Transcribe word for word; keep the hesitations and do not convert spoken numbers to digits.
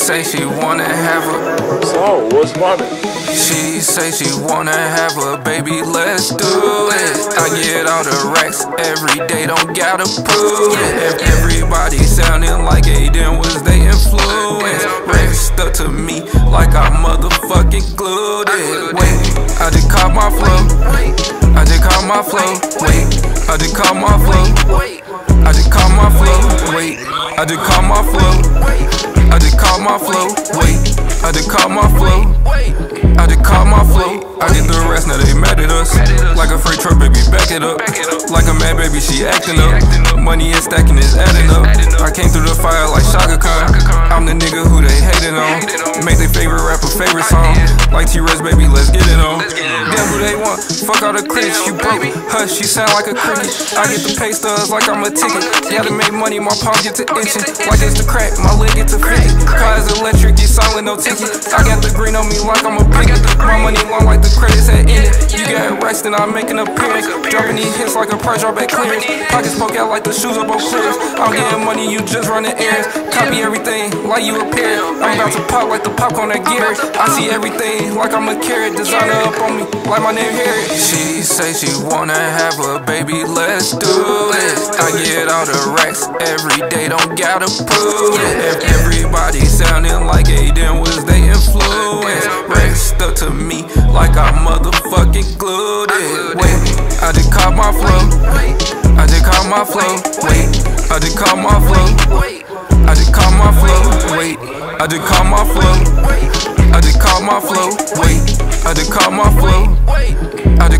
say she wanna have a. So, what's poppin'? She say she wanna have a baby, let's do it. I get all the racks every day, don't gotta prove it. Everybody sounding like Adamn was they influence. Racks stuck to me like I motherfucking glued it. Wait, I just caught my flow. I just caught my flow. Wait, I just caught my flow. I just caught my flow. Wait, I just caught my flow. I just caught my flow. Wait, I just caught my flow. I just caught my flow. I get the rest, now they mad at us. Like a freight truck, baby, back it up. Like a mad baby, she acting up. Money is stacking, is adding up. I came through the fire like Shaka Khan. I'm the nigga who they hating on. Make their favorite rapper favorite song. Like T-Rex, baby, let's get it on. Damn who they want, fuck all the critics. You broke, hush, you sound like a cricket. I get the pay stubs like I'm a ticket. Yeah, to make money, my palm get to itching. Like it's the crack, my leg get to fifty. Car is electric, get silent, no ticket. I got the green on me like I'm a picket. My money long like the credits had ended. You got racks, then I make an appearance. Dropping these hits like a price drop at clearance. Pockets poke out like the shoes of both clears. I'm getting money, you just running errands. Copy everything like you a parrot. I'm about to pop like the popcorn at Garrett. I see everything like I'm a carrot. Designer up on me like my name Harry. She say she wanna have a baby, let's do it. I get all the racks every day, don't gotta prove it. Everybody sounding like Adamn was they influence. Racks stuck to me like I motherfucking glued it. Wait, I just caught my flow. I just caught my flow. Wait, I just caught my flow. I just caught my flow. Wait, I just caught my flow. I just caught my flow. Wait, I just caught my flow. I just